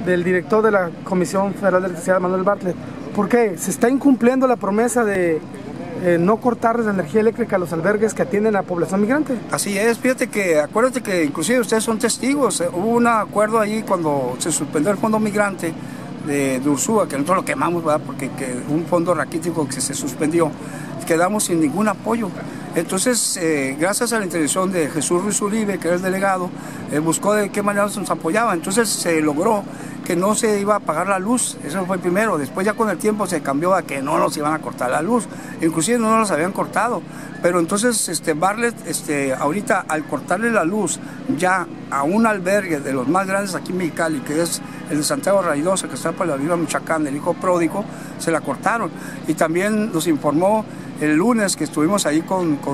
del director de la Comisión Federal de Electricidad, Manuel Bartlett. ¿Por qué? Se está incumpliendo la promesa de no cortarles la energía eléctrica a los albergues que atienden a la población migrante. Así es, fíjate que, acuérdate que inclusive ustedes son testigos, hubo un acuerdo ahí cuando se suspendió el fondo migrante de Ursúa, que nosotros lo quemamos, ¿verdad? Porque un fondo raquítico que se suspendió, quedamos sin ningún apoyo. Entonces, gracias a la intervención de Jesús Ruiz Uribe, que era el delegado, buscó de qué manera nos apoyaba. Entonces se logró que no se iba a apagar la luz, eso fue primero. Después ya con el tiempo se cambió a que no nos iban a cortar la luz, inclusive no nos habían cortado. Pero entonces Bartlett, ahorita al cortarle la luz ya a un albergue de los más grandes aquí en Mexicali, que es el de Santiago Raidosa, que está para la Viva Michoacán, el hijo pródigo, se la cortaron. Y también nos informó el lunes que estuvimos ahí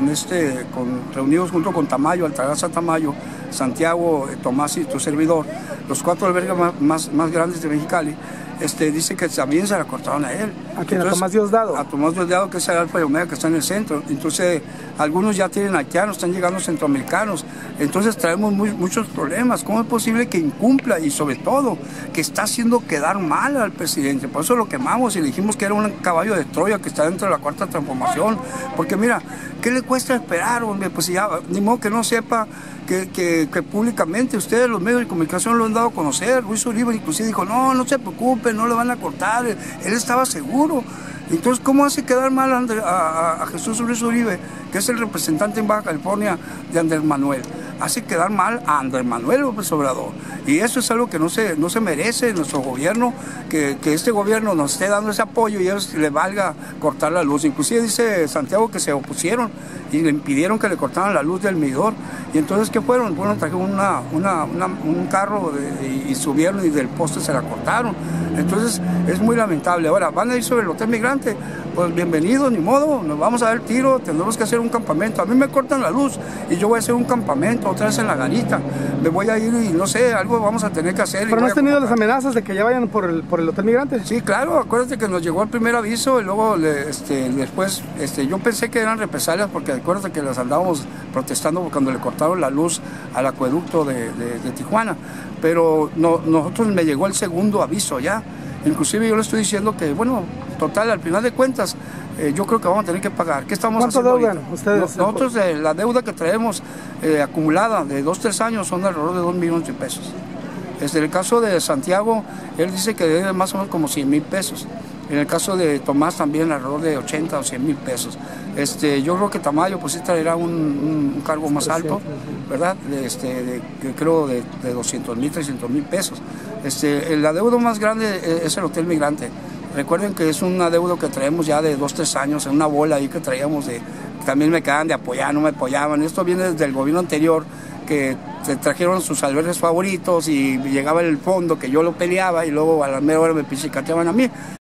reunidos junto con Tamayo, Altagracia Tamayo, Santiago, Tomás y tu servidor, los 4 albergues más grandes de Mexicali. Dice que también se la cortaron a él. ¿A quién? ¿A Tomás Diosdado? A Tomás Diosdado, que es el Alfa y Omega, que está en el centro. Entonces, algunos ya tienen haitianos, están llegando centroamericanos. Entonces, traemos muchos problemas. ¿Cómo es posible que incumpla? Y sobre todo, que está haciendo quedar mal al presidente. Por eso lo quemamos y le dijimos que era un caballo de Troya que está dentro de la Cuarta Transformación. Porque mira, ¿qué le cuesta esperar, hombre? Pues ya, ni modo que no sepa que públicamente ustedes, los medios de comunicación, lo han dado a conocer. Luis Uribe inclusive dijo, no se preocupe, no le van a cortar, él estaba seguro. Entonces, ¿cómo hace quedar mal a Jesús Luis Uribe, que es el representante en Baja California de Andrés Manuel? Hace quedar mal a Andrés Manuel López Obrador. Y eso es algo que no se merece nuestro gobierno, que este gobierno nos esté dando ese apoyo y a ellos le valga cortar la luz. Inclusive dice Santiago que se opusieron y le impidieron que le cortaran la luz del medidor. Y entonces, ¿qué fueron? Bueno, trajeron un carro y subieron y del poste se la cortaron. Entonces, es muy lamentable. Ahora, ¿van a ir sobre el Hotel Migrante? Pues bienvenidos, ni modo, nos vamos a dar el tiro, tendremos que hacer un campamento. A mí me cortan la luz y yo voy a hacer un campamento otra vez en la garita. Me voy a ir y no sé, algo vamos a tener que hacer. ¿Pero no has tenido las amenazas de que ya vayan por el Hotel Migrante? Sí, claro, acuérdate que nos llegó el primer aviso y luego después yo pensé que eran represalias porque acuérdate que las andábamos protestando cuando le cortaron la luz al acueducto de Tijuana. Pero nosotros me llegó el segundo aviso ya. Inclusive yo le estoy diciendo que, bueno, total, al final de cuentas, yo creo que vamos a tener que pagar. ¿Qué estamos haciendo ahorita? ¿Cuánto deudan ustedes? Nosotros, la deuda que traemos acumulada de 2-3 años son alrededor de 2 millones de pesos. En el caso de Santiago, él dice que debe más o menos como 100,000 pesos. En el caso de Tomás también alrededor de 80 o 100,000 pesos. Yo creo que Tamayo pues sí traerá un cargo más alto, ¿verdad? Creo de 200,000, 300,000 pesos. La deuda más grande es el Hotel Migrante. Recuerden que es una deuda que traemos ya de 2-3 años, en una bola ahí que traíamos también me quedaban de apoyar, no me apoyaban. Esto viene desde el gobierno anterior, que se trajeron sus albergues favoritos y llegaba el fondo que yo lo peleaba y luego a la mera hora me pichicateaban a mí.